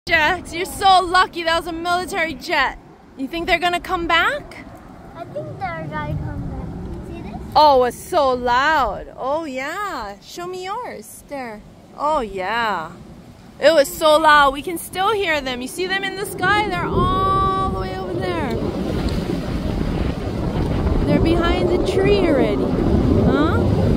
Jax, you're so lucky. That was a military jet. You think they're gonna come back? I think they're gonna come back. See this? Oh, it's so loud. Oh yeah. Show me yours. There. Oh yeah. It was so loud. We can still hear them. You see them in the sky? They're all the way over there. They're behind the tree already. Huh?